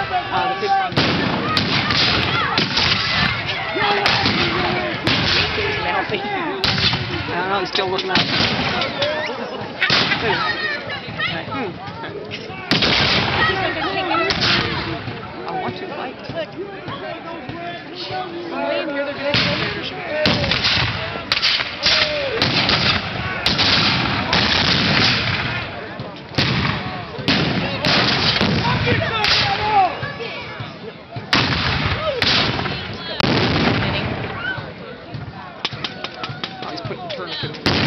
The big one. Healthy. I don't know, he's still looking up. I want to fight. I'm laying here, they're going to putting tourniquet on.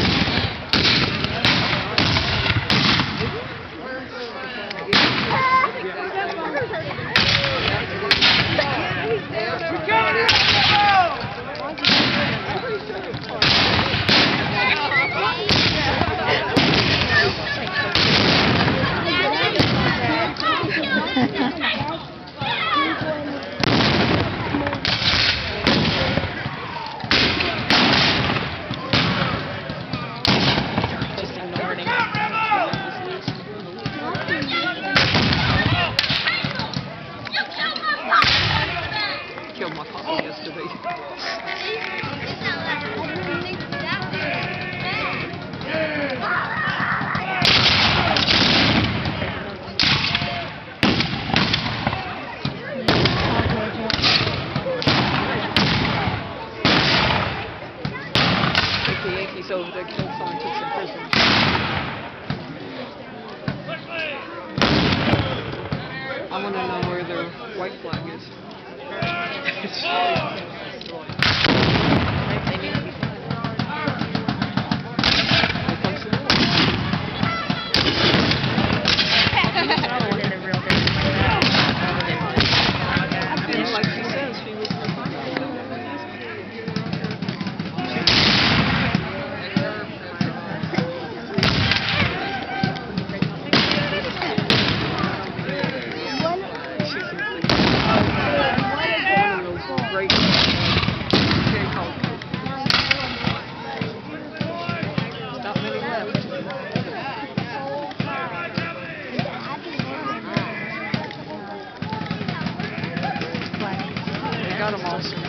Killed my coffee yesterday. The Yankees over there killed someone, took some prison. I want to know where their white flag is. Like she says, she was great. Not many left. They got them all.